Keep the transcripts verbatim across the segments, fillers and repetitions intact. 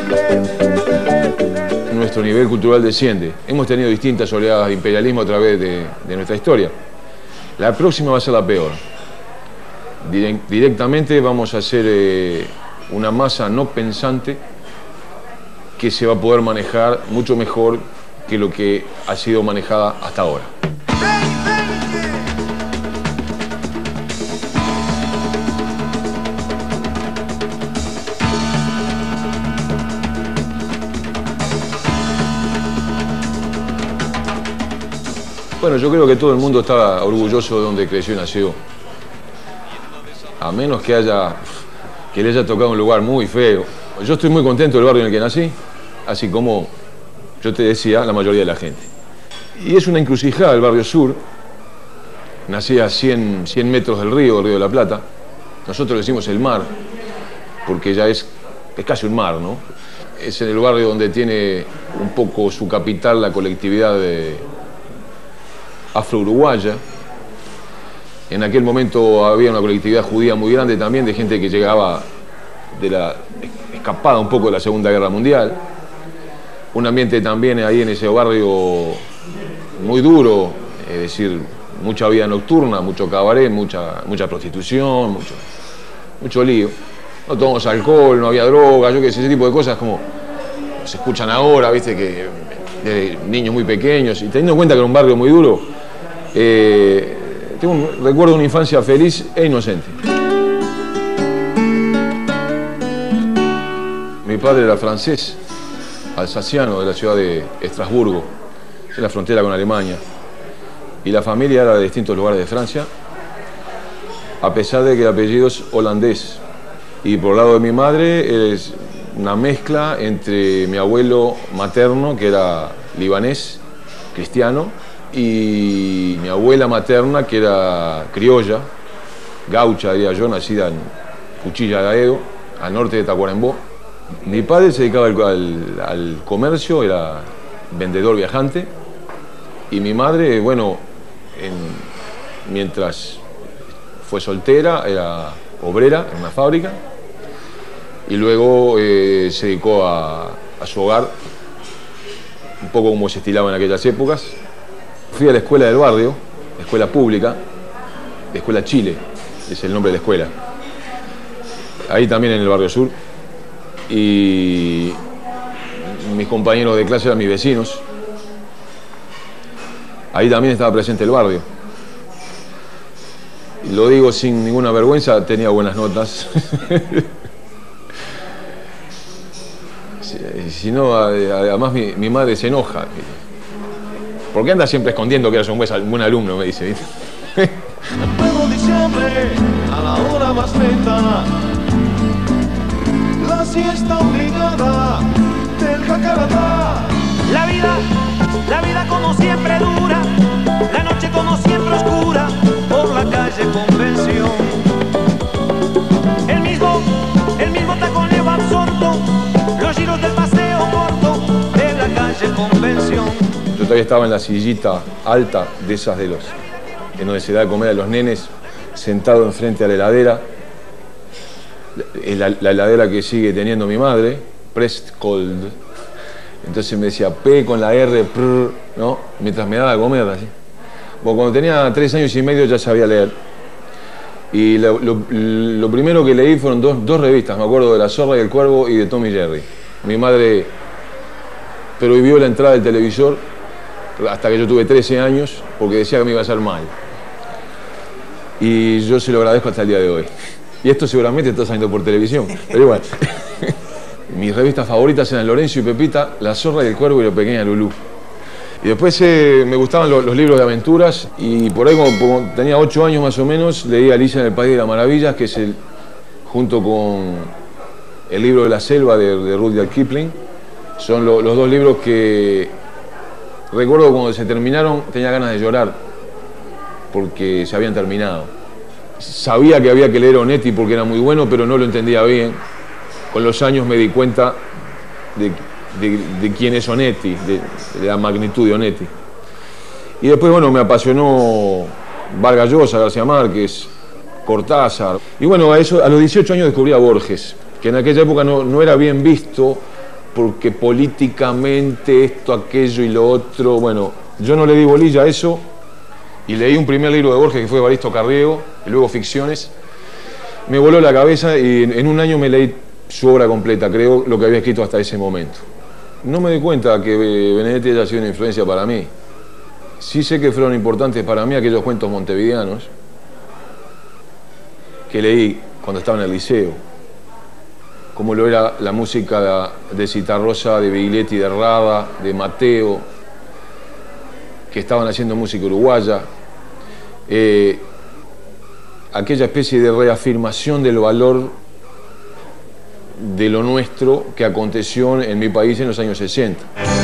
Nuestro nivel cultural desciende. Hemos tenido distintas oleadas de imperialismo a través de, de nuestra historia. La próxima va a ser la peor. Directamente vamos a ser eh, una masa no pensante que se va a poder manejar mucho mejor que lo que ha sido manejada hasta ahora. Bueno, yo creo que todo el mundo está orgulloso de donde creció y nació. A menos que haya, que le haya tocado un lugar muy feo. Yo estoy muy contento del barrio en el que nací, así como yo te decía, la mayoría de la gente. Y es una encrucijada el barrio sur. Nací a cien metros del río, el río de la Plata. Nosotros le decimos el mar, porque ya es, es casi un mar, ¿no? Es en el barrio donde tiene un poco su capital la colectividad de afro-uruguaya. En aquel momento había una colectividad judía muy grande también, de gente que llegaba de la escapada un poco de la Segunda Guerra Mundial. Un ambiente también ahí en ese barrio muy duro, es decir, mucha vida nocturna, mucho cabaret, mucha, mucha prostitución, mucho, mucho lío. No tomamos alcohol, no había droga, yo qué sé, ese tipo de cosas como se escuchan ahora, viste, que de niños muy pequeños. Y teniendo en cuenta que era un barrio muy duro, eh, tengo un recuerdo de una infancia feliz e inocente. Mi padre era francés, alsaciano, de la ciudad de Estrasburgo, en la frontera con Alemania. Y la familia era de distintos lugares de Francia, a pesar de que el apellido es holandés. Y por el lado de mi madre es una mezcla entre mi abuelo materno, que era libanés, cristiano, y mi abuela materna, que era criolla, gaucha, diría yo, nacida en Cuchilla de Aedo, al norte de Tacuarembó. Mi padre se dedicaba al, al, al comercio, era vendedor viajante, y mi madre, bueno, en, mientras fue soltera, era obrera en una fábrica, y luego eh, se dedicó a, a su hogar, un poco como se estilaba en aquellas épocas. Fui a la escuela del barrio, la escuela pública, la Escuela Chile, es el nombre de la escuela. Ahí también en el barrio sur. Y mis compañeros de clase eran mis vecinos. Ahí también estaba presente el barrio. Y lo digo sin ninguna vergüenza, tenía buenas notas. si, si no, además mi, mi madre se enoja. ¿Por qué andas siempre escondiendo que eres un buen, buen alumno? Me dice. Nuevo diciembre, a la hora más lenta, la siesta obligada del jacaratá. La vida, la vida como siempre dura, la noche como siempre oscura, por la calle Convención. El mismo, el mismo taconeo absorto, los giros del paseo corto de la calle Convención. Yo todavía estaba en la sillita alta de esas de los, en donde se da de comer a los nenes, sentado enfrente a la heladera, la, la heladera que sigue teniendo mi madre, pressed cold. Entonces me decía P con la R, prr, ¿no? Mientras me daba de comer, así. Bueno, cuando tenía tres años y medio ya sabía leer. Y lo, lo, lo primero que leí fueron dos, dos revistas, me acuerdo de La Zorra y el Cuervo y de Tom y Jerry. Mi madre prohibió la entrada del televisor hasta que yo tuve trece años, porque decía que me iba a hacer mal. Y yo se lo agradezco hasta el día de hoy. Y esto seguramente está saliendo por televisión, pero igual. Mis revistas favoritas eran Lorenzo y Pepita, La Zorra y el Cuervo y La Pequeña Lulú. Y después eh, me gustaban los, los libros de aventuras, y por ahí como, como tenía ocho años más o menos, leí Alicia en el País de las Maravillas, que es el, junto con el libro de la selva de, de Rudyard Kipling, son lo, los dos libros que recuerdo cuando se terminaron tenía ganas de llorar, porque se habían terminado. Sabía que había que leer Onetti porque era muy bueno, pero no lo entendía bien. Con los años me di cuenta de, de, de quién es Onetti, de, de la magnitud de Onetti. Y después, bueno, me apasionó Vargas Llosa, García Márquez, Cortázar. Y bueno, a, eso, a los dieciocho años descubrí a Borges, que en aquella época no, no era bien visto porque políticamente esto, aquello y lo otro. Bueno, yo no le di bolilla a eso y leí un primer libro de Borges que fue Evaristo Carriego, y luego Ficciones. Me voló la cabeza y en un año me leí su obra completa, creo, lo que había escrito hasta ese momento. No me di cuenta que Benedetti haya sido una influencia para mí. Sí sé que fueron importantes para mí aquellos cuentos montevideanos que leí cuando estaba en el liceo, como lo era la música de Citarrosa, de Biglietti, de Rada, de Mateo, que estaban haciendo música uruguaya. Eh, aquella especie de reafirmación del valor de lo nuestro que aconteció en mi país en los años sesenta.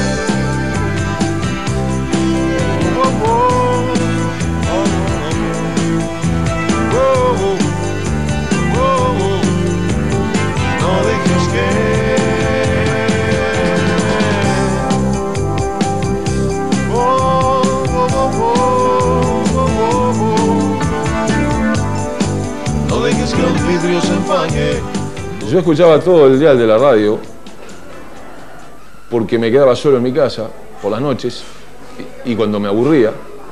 Yo escuchaba todo el dial de la radio porque me quedaba solo en mi casa por las noches y, y cuando me aburría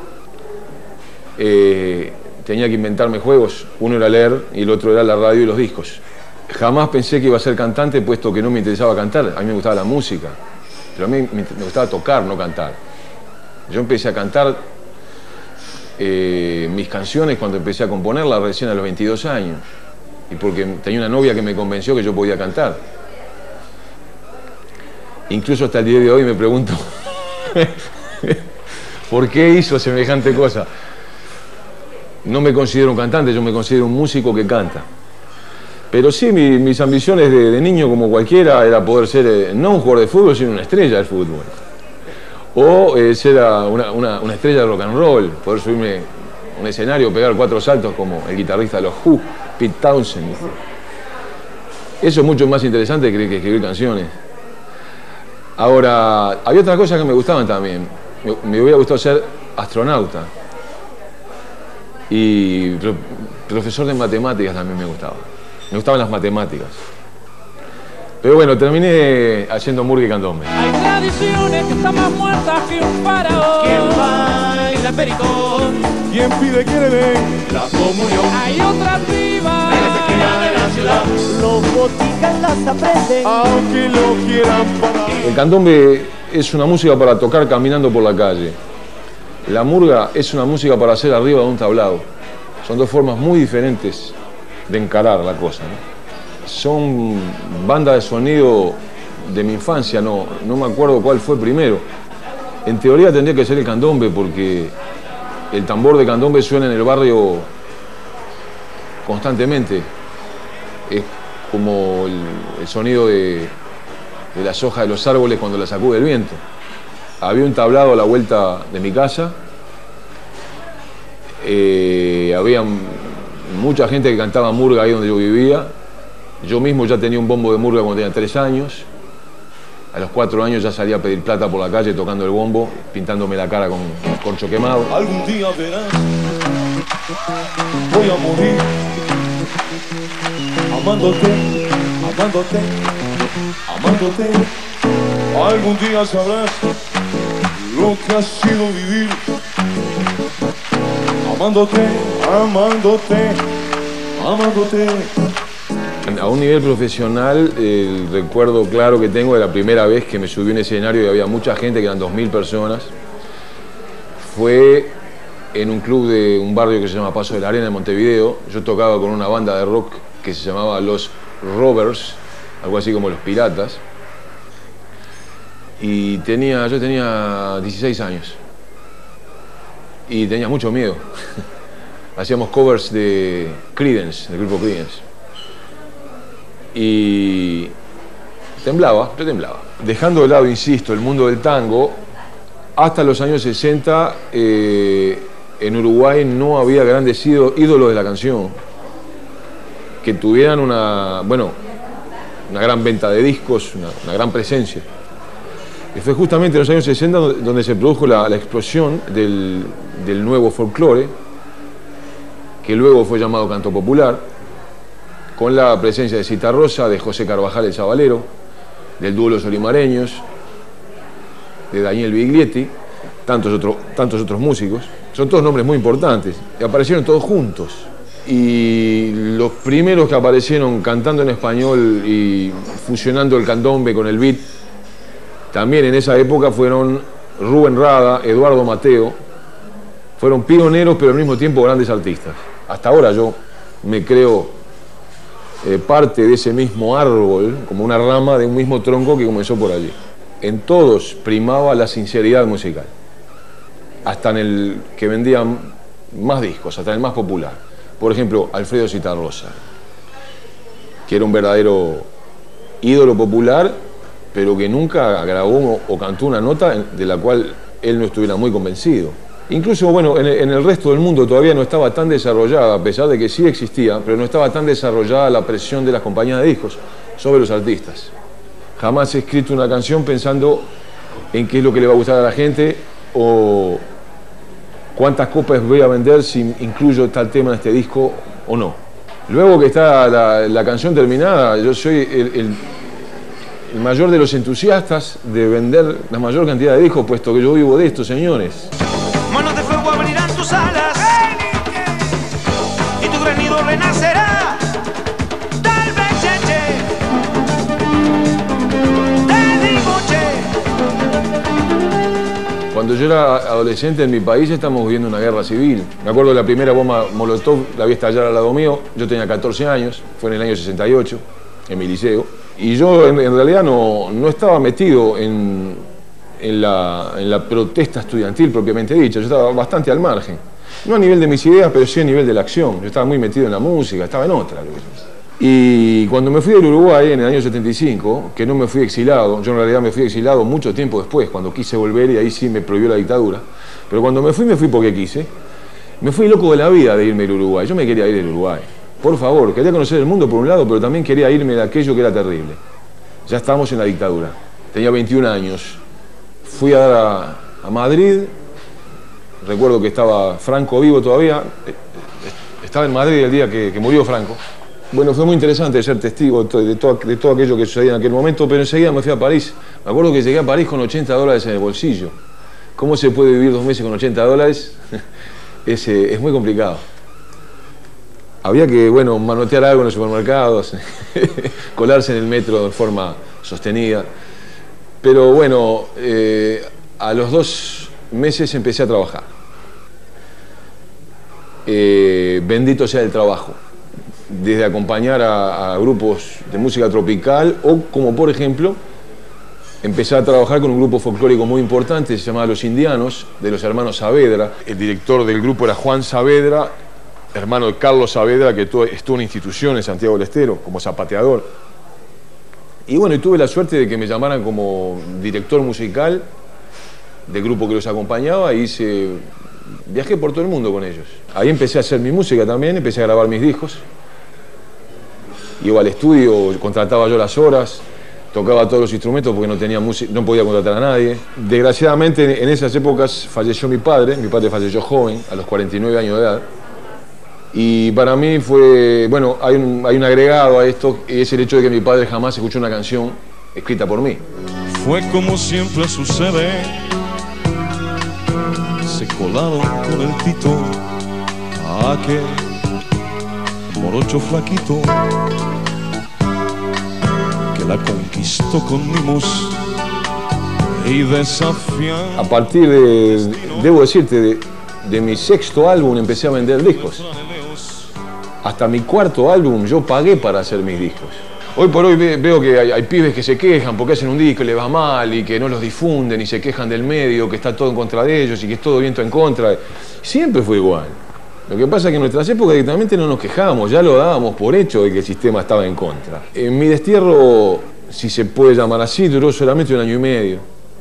eh, tenía que inventarme juegos. Uno era leer y el otro era la radio y los discos. Jamás pensé que iba a ser cantante, puesto que no me interesaba cantar. A mí me gustaba la música, pero a mí me, me gustaba tocar, no cantar. Yo empecé a cantar eh, mis canciones cuando empecé a componerlas recién a los veintidós años. Y porque tenía una novia que me convenció que yo podía cantar. Incluso hasta el día de hoy me pregunto ¿por qué hizo semejante cosa? No me considero un cantante, yo me considero un músico que canta. Pero sí, mi, mis ambiciones de, de niño, como cualquiera, era poder ser, eh, no un jugador de fútbol, sino una estrella del fútbol. O eh, ser una, una, una estrella de rock and roll, poder subirme a un escenario, pegar cuatro saltos como el guitarrista de los Who, Pete Townshend. Eso es mucho más interesante que, que escribir canciones. Ahora, había otras cosas que me gustaban también. Me, me hubiera gustado ser astronauta. Y pro, profesor de matemáticas también me gustaba. Me gustaban las matemáticas. Pero bueno, terminé haciendo murga y candombe. Hay tradiciones que están más muertas que un faraón. ¿Quién baila pericón? ¿Quién pide que le den la comunión? Hay otras vivas de la ciudad. Los boticas las aprenden. Aunque lo quieran parar. El candombe es una música para tocar caminando por la calle. La murga es una música para hacer arriba de un tablado. Son dos formas muy diferentes de encarar la cosa, ¿no? Son bandas de sonido de mi infancia, no, no me acuerdo cuál fue primero. En teoría tendría que ser el candombe, porque el tambor de candombe suena en el barrio constantemente. Es como el, el sonido de, de las hojas de los árboles cuando las sacude el viento. Había un tablado a la vuelta de mi casa. Eh, había mucha gente que cantaba murga ahí donde yo vivía. Yo mismo ya tenía un bombo de murga cuando tenía tres años. A los cuatro años ya salía a pedir plata por la calle tocando el bombo, pintándome la cara con corcho quemado. Algún día verás, voy a morir amándote, amándote, amándote. Algún día sabrás lo que ha sido vivir amándote, amándote, amándote. A un nivel profesional, el recuerdo claro que tengo de la primera vez que me subí a un escenario y había mucha gente, que eran dos mil personas, fue en un club de un barrio que se llama Paso de la Arena, en Montevideo. Yo tocaba con una banda de rock que se llamaba Los Rovers, algo así como Los Piratas, y tenía, yo tenía dieciséis años y tenía mucho miedo. Hacíamos covers de Creedence, del grupo Creedence. Y temblaba, yo temblaba. Dejando de lado, insisto, el mundo del tango, hasta los años sesenta eh, en Uruguay no había grandes ídolos de la canción que tuvieran una, bueno, una gran venta de discos, una, una gran presencia. Y fue justamente en los años sesenta donde se produjo la, la explosión del, del nuevo folclore, que luego fue llamado canto popular, con la presencia de Citarrosa, de José Carvajal el Sabalero, del dúo Los Olimareños, de Daniel Biglietti, tantos, otro, tantos otros músicos. Son todos nombres muy importantes, y aparecieron todos juntos. Y los primeros que aparecieron cantando en español y fusionando el candombe con el beat, también en esa época fueron Rubén Rada, Eduardo Mateo. Fueron pioneros, pero al mismo tiempo grandes artistas. Hasta ahora yo me creo eh, parte de ese mismo árbol, como una rama de un mismo tronco que comenzó por allí. En todos primaba la sinceridad musical. Hasta en el que vendía más discos, hasta en el más popular. Por ejemplo, Alfredo Zitarrosa, que era un verdadero ídolo popular, pero que nunca grabó o cantó una nota de la cual él no estuviera muy convencido. Incluso, bueno, en el resto del mundo todavía no estaba tan desarrollada, a pesar de que sí existía, pero no estaba tan desarrollada la presión de las compañías de discos sobre los artistas. Jamás he escrito una canción pensando en qué es lo que le va a gustar a la gente o cuántas copias voy a vender si incluyo tal tema en este disco o no. Luego que está la, la canción terminada, yo soy el, el, el mayor de los entusiastas de vender la mayor cantidad de discos, puesto que yo vivo de esto, señores. Manos de fuego abrirán tus alas y tu gran nido renacerá. Tal vez, che, che. Te digo, che. Cuando yo era adolescente en mi país estamos viviendo una guerra civil. Me acuerdo de la primera bomba Molotov, la vi estallar al lado mío. Yo tenía catorce años, fue en el año sesenta y ocho, en mi liceo. Y yo en, en realidad no, no estaba metido en... En la, en la protesta estudiantil propiamente dicha, yo estaba bastante al margen. No a nivel de mis ideas, pero sí a nivel de la acción. Yo estaba muy metido en la música, estaba en otra. Y cuando me fui del Uruguay en el año setenta y cinco, que no me fui exilado, yo en realidad me fui exilado mucho tiempo después, cuando quise volver y ahí sí me prohibió la dictadura. Pero cuando me fui, me fui porque quise. Me fui loco de la vida de irme del Uruguay. Yo me quería ir del Uruguay. Por favor, quería conocer el mundo por un lado, pero también quería irme de aquello que era terrible. Ya estábamos en la dictadura. Tenía veintiún años. Fui a dar a, a Madrid, recuerdo que estaba Franco vivo todavía, estaba en Madrid el día que, que murió Franco. Bueno, fue muy interesante ser testigo de todo, de, todo, de todo aquello que sucedía en aquel momento, pero enseguida me fui a París. Me acuerdo que llegué a París con ochenta dólares en el bolsillo. ¿Cómo se puede vivir dos meses con ochenta dólares? es, es muy complicado. Había que, bueno, manotear algo en los supermercados, colarse en el metro de forma sostenida. Pero bueno, eh, a los dos meses empecé a trabajar. Eh, bendito sea el trabajo. Desde acompañar a, a grupos de música tropical o, como por ejemplo, empecé a trabajar con un grupo folclórico muy importante, se llamaba Los Indianos, de los hermanos Saavedra. El director del grupo era Juan Saavedra, hermano de Carlos Saavedra, que estuvo en una institución en Santiago del Estero como zapateador. Y bueno, y tuve la suerte de que me llamaran como director musical del grupo que los acompañaba y hice, viajé por todo el mundo con ellos. Ahí empecé a hacer mi música también, empecé a grabar mis discos. Iba al estudio, contrataba yo las horas, tocaba todos los instrumentos porque no tenía música, no podía contratar a nadie. Desgraciadamente en esas épocas falleció mi padre, mi padre falleció joven, a los cuarenta y nueve años de edad. Y para mí fue, bueno, hay un, hay un agregado a esto, y es el hecho de que mi padre jamás escuchó una canción escrita por mí. Fue como siempre sucede, se colaron con el Tito, aquel morocho flaquito, que la conquistó con mimos y desafiando. A partir de, debo decirte, de, de mi sexto álbum empecé a vender discos. Hasta mi cuarto álbum yo pagué para hacer mis discos. Hoy por hoy ve, veo que hay, hay pibes que se quejan porque hacen un disco y les va mal y que no los difunden y se quejan del medio, que está todo en contra de ellos y que es todo viento en contra. Siempre fue igual. Lo que pasa es que en nuestras épocas directamente no nos quejábamos, ya lo dábamos por hecho de que el sistema estaba en contra. En mi destierro, si se puede llamar así, duró solamente un año y medio.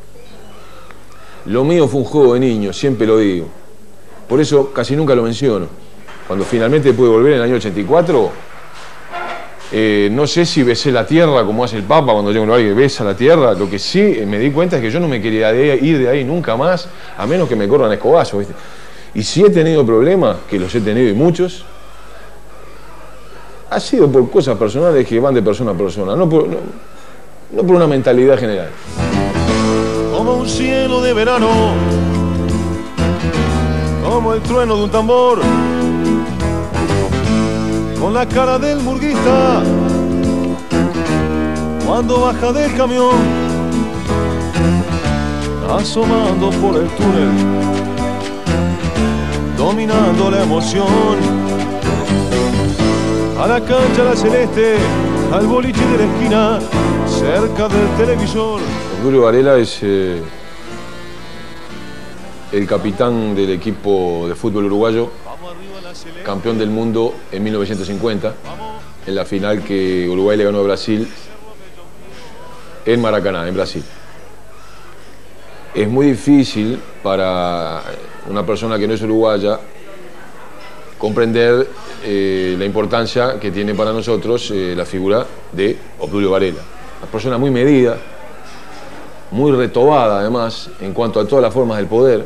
Lo mío fue un juego de niños, siempre lo digo. Por eso casi nunca lo menciono. Cuando finalmente pude volver en el año ochenta y cuatro, eh, no sé si besé la tierra como hace el Papa cuando llega a un lugar y besa la tierra. Lo que sí me di cuenta es que yo no me quería de, ir de ahí nunca más, a menos que me corran a escobazo, ¿viste? Y si he tenido problemas, que los he tenido y muchos, ha sido por cosas personales que van de persona a persona. No por, no, no por una mentalidad general. Como un cielo de verano, como el trueno de un tambor, con la cara del murguista cuando baja del camión, asomando por el túnel, dominando la emoción, a la cancha la celeste, al boliche de la esquina, cerca del televisor. Obdulio Varela es eh, el capitán del equipo de fútbol uruguayo, campeón del mundo en mil novecientos cincuenta, en la final que Uruguay le ganó a Brasil en Maracaná, en Brasil. Es muy difícil para una persona que no es uruguaya comprender eh, la importancia que tiene para nosotros eh, la figura de Obdulio Varela. Una persona muy medida, muy retobada además en cuanto a todas las formas del poder.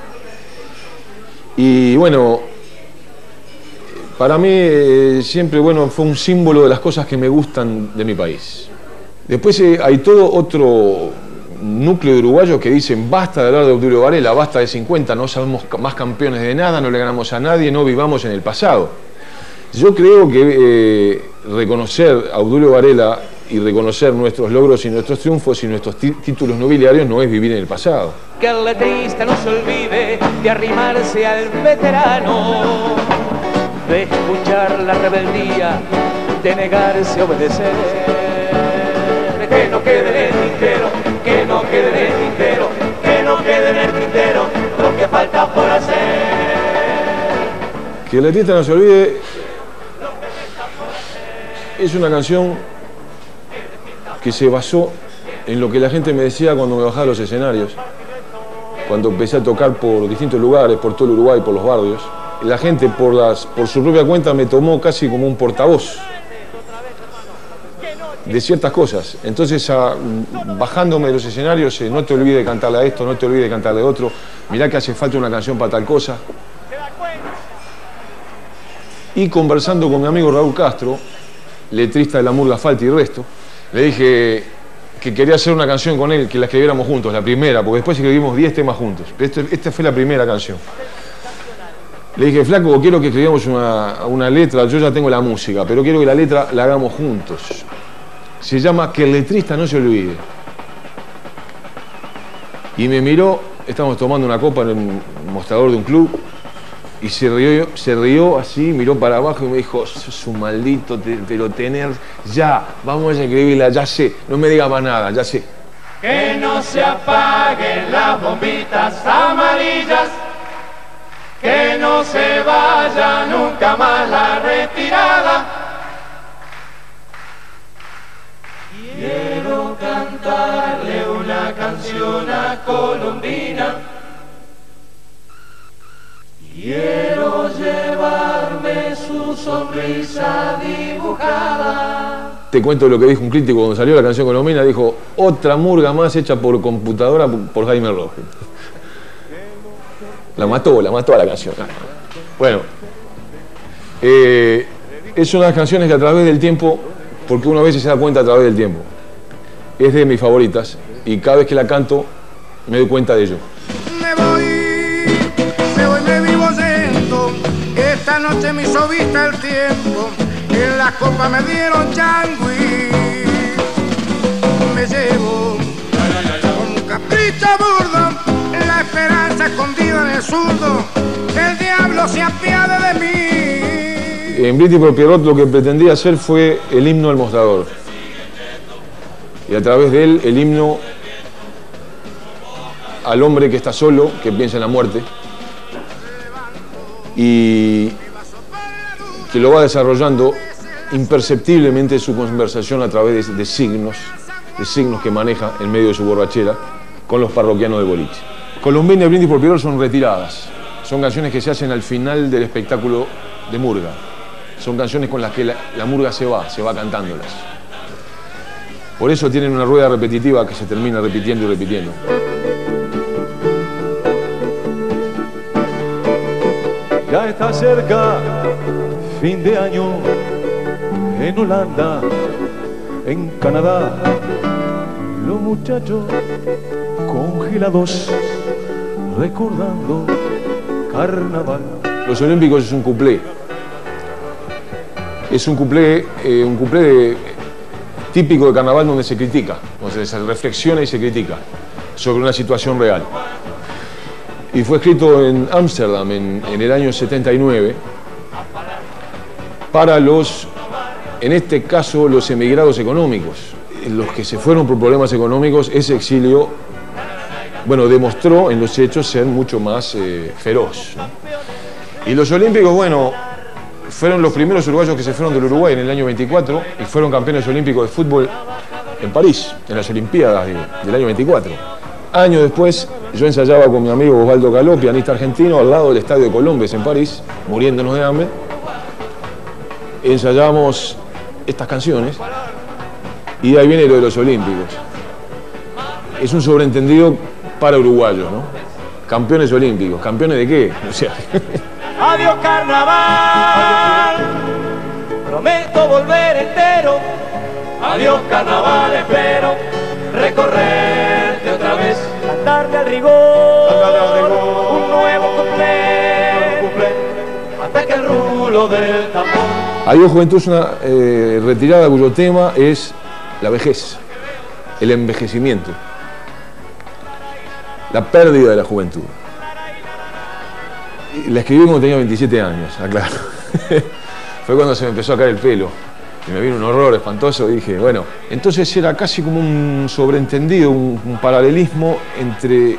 Y bueno, para mí eh, siempre bueno, fue un símbolo de las cosas que me gustan de mi país. Después eh, hay todo otro núcleo de uruguayos que dicen basta de hablar de Obdulio Varela, basta de cincuenta, no somos más campeones de nada, no le ganamos a nadie, no vivamos en el pasado. Yo creo que eh, reconocer a Obdulio Varela y reconocer nuestros logros y nuestros triunfos y nuestros títulos nobiliarios no es vivir en el pasado. Que el letrista no se olvide de arrimarse al veterano, de escuchar la rebeldía, de negarse a obedecer. Que no quede en el tintero, que no quede en el tintero, que no quede en el tintero lo que falta por hacer. Que el letrista no se olvide es una canción que se basó en lo que la gente me decía cuando me bajaba a los escenarios, cuando empecé a tocar por distintos lugares, por todo el Uruguay, por los barrios. La gente por, las, por su propia cuenta me tomó casi como un portavoz de ciertas cosas. Entonces, a, bajándome de los escenarios, eh, no te olvides de cantarle a esto, no te olvides de cantarle a otro, mirá que hace falta una canción para tal cosa. Y conversando con mi amigo Raúl Castro, letrista de la murga Falta y Resto, le dije que quería hacer una canción con él, que la escribiéramos juntos, la primera, porque después escribimos diez temas juntos. Este, esta fue la primera canción. Le dije, flaco, quiero que escribamos una, una letra, yo ya tengo la música, pero quiero que la letra la hagamos juntos. Se llama Que el letrista no se olvide. Y me miró, estábamos tomando una copa en el mostrador de un club, y se rió, se rió así, miró para abajo y me dijo, sos un maldito, te, pero tener ya, vamos a escribirla, ya sé, no me diga más nada, ya sé. Que no se apaguen las bombitas amarillas, que no se vaya nunca más la retirada. Quiero cantarle una canción a Colombina, quiero llevarme su sonrisa dibujada. Te cuento lo que dijo un crítico cuando salió la canción Colombina, dijo, otra murga más hecha por computadora por Jaime Rojas. La mató, la mató a la canción. Bueno, eh, es una de las canciones que a través del tiempo, porque uno a veces se da cuenta a través del tiempo, es de mis favoritas y cada vez que la canto me doy cuenta de ello. Me voy, me voy, me vivo lento, esta noche me hizo vista el tiempo, en las copas me dieron changui, me llevo con un capricho burdo, la esperanza escondida en el zurdo, el diablo se apiade de mí. En Briti por Pierrot lo que pretendía hacer fue el himno al mostrador. Y a través de él, el himno al hombre que está solo, que piensa en la muerte, y que lo va desarrollando imperceptiblemente su conversación a través de, de signos, de signos que maneja en medio de su borrachera con los parroquianos de boliche. Colombina y Brindis por Pierrot son retiradas, son canciones que se hacen al final del espectáculo de murga, son canciones con las que la, la murga se va, se va cantándolas. Por eso tienen una rueda repetitiva que se termina repitiendo y repitiendo. Ya está cerca, fin de año, en Holanda, en Canadá, los muchachos congelados recordando carnaval. Los Olímpicos es un cuplé. Es un cuplé, eh, un cuplé de, típico de carnaval donde se critica, donde se reflexiona y se critica sobre una situación real. Y fue escrito en Ámsterdam en, en el año setenta y nueve para los, en este caso, los emigrados económicos. Los que se fueron por problemas económicos, ese exilio, bueno, demostró en los hechos ser mucho más eh, feroz, ¿no? Y los Olímpicos, bueno, fueron los primeros uruguayos que se fueron del Uruguay en el año veinticuatro y fueron campeones olímpicos de fútbol en París, en las Olimpiadas de, del año veinticuatro. Años después, yo ensayaba con mi amigo Osvaldo Caló, pianista argentino, al lado del Estadio de Colombes en París, muriéndonos de hambre. Ensayábamos estas canciones y de ahí viene lo de los Olímpicos. Es un sobreentendido para uruguayos, ¿no? Campeones olímpicos. ¿Campeones de qué? O sea... Adiós carnaval, prometo volver entero. Adiós carnaval, espero recorrerte otra vez, cantarle al rigor, un nuevo cuplé, hasta que el rulo del tambor. Adiós Juventud es una eh, retirada cuyo tema es la vejez, el envejecimiento, la pérdida de la juventud. La escribí cuando tenía veintisiete años, aclaro. Fue cuando se me empezó a caer el pelo y me vino un horror espantoso y dije, bueno, entonces era casi como un sobreentendido, un, un paralelismo entre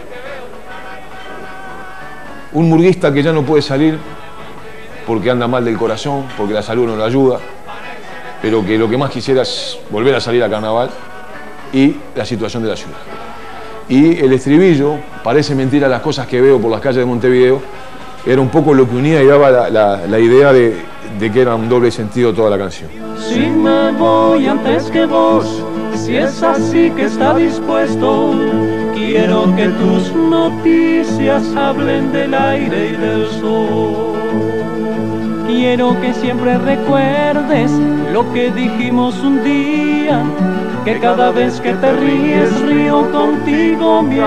un murguista que ya no puede salir porque anda mal del corazón, porque la salud no lo ayuda, pero que lo que más quisiera es volver a salir a carnaval, y la situación de la ciudad. Y el estribillo, parece mentira las cosas que veo por las calles de Montevideo, era un poco lo que unía y daba la, la, la idea de, de que era un doble sentido toda la canción. Si me voy antes que vos, si es así que está dispuesto, quiero que tus noticias hablen del aire y del sol. Quiero que siempre recuerdes lo que dijimos un día, que cada vez que te ríes río contigo, mi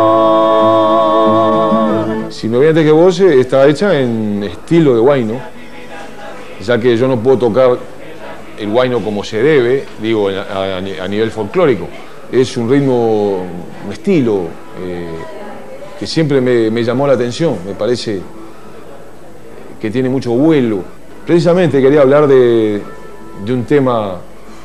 amor. Si me voy antes que vos está hecha en estilo de huayno, ya que yo no puedo tocar el huayno como se debe, digo, a, a, a nivel folclórico. Es un ritmo, un estilo eh, que siempre me, me llamó la atención, me parece que tiene mucho vuelo. Precisamente quería hablar de, de un tema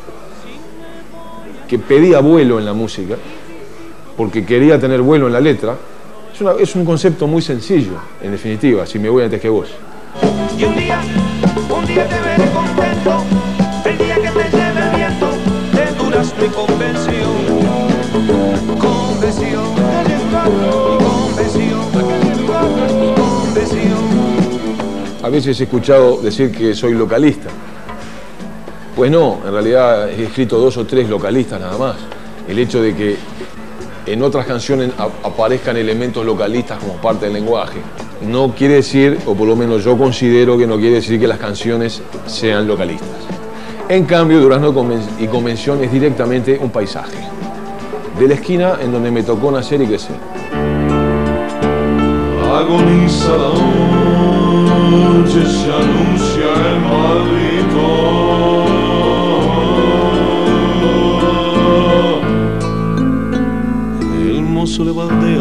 que pedía vuelo en la música, porque quería tener vuelo en la letra. Es, una, es un concepto muy sencillo, en definitiva, si me voy antes que vos. Y un día, un día te veré contento, el día que te lleve el viento, de durazno y convención, convención, convención, convención. A veces he escuchado decir que soy localista. Pues no, en realidad he escrito dos o tres localistas nada más. El hecho de que en otras canciones aparezcan elementos localistas como parte del lenguaje no quiere decir, o por lo menos yo considero que no quiere decir que las canciones sean localistas. En cambio, Durazno y Convención es directamente un paisaje de la esquina en donde me tocó nacer y crecer. Agoniza la noche, se anuncia el maldito. El mozo le baldea,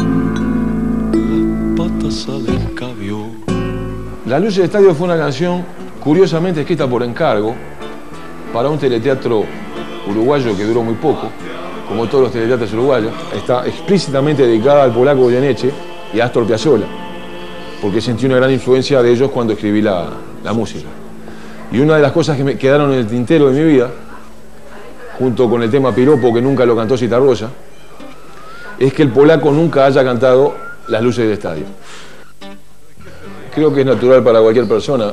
las patas al escabio. La Luz del Estadio fue una canción curiosamente escrita por encargo para un teleteatro uruguayo que duró muy poco, como todos los teleteatros uruguayos. Está explícitamente dedicada al polaco Goyeneche y a Astor Piazzolla, porque sentí una gran influencia de ellos cuando escribí la, la música. Y una de las cosas que me quedaron en el tintero de mi vida, junto con el tema Piropo, que nunca lo cantó Citarrosa, es que el polaco nunca haya cantado Las Luces del Estadio. Creo que es natural para cualquier persona,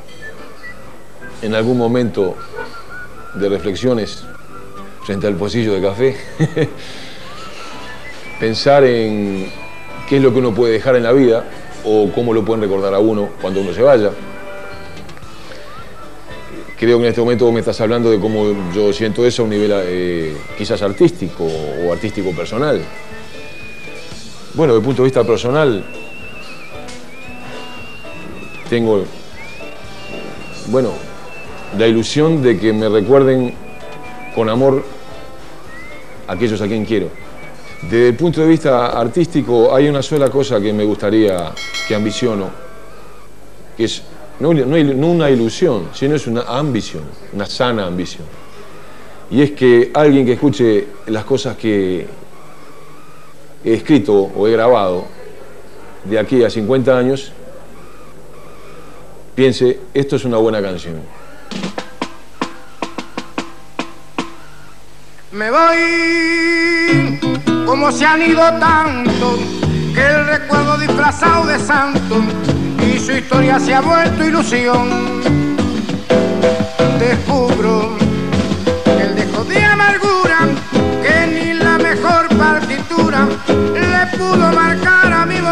en algún momento de reflexiones frente al pocillo de café, pensar en qué es lo que uno puede dejar en la vida o cómo lo pueden recordar a uno cuando uno se vaya. creo que en este momento vos me estás hablando de cómo yo siento eso a un nivel eh, quizás artístico o artístico personal. Bueno, desde el punto de vista personal, tengo, bueno, la ilusión de que me recuerden con amor a aquellos a quien quiero. Desde el punto de vista artístico, hay una sola cosa que me gustaría, que ambiciono, que es no, no, no una ilusión, sino es una ambición, una sana ambición. Y es que alguien que escuche las cosas que he escrito o he grabado de aquí a cincuenta años, piense, esto es una buena canción. Me voy, como se han ido tanto, que el recuerdo disfrazado de santo y su historia se ha vuelto ilusión. Descubro que el dejo de amargura, que ni la mejor partitura le pudo marcar a mi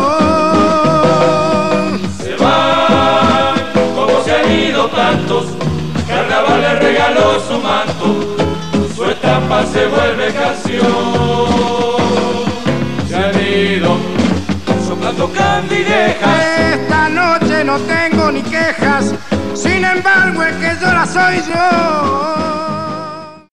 voz. Se van, como se han ido tantos, Carnaval le regaló su manto, su estampa se vuelve canción. Se han ido soplando candilejas. Esta noche no tengo ni quejas, sin embargo el que llora soy yo.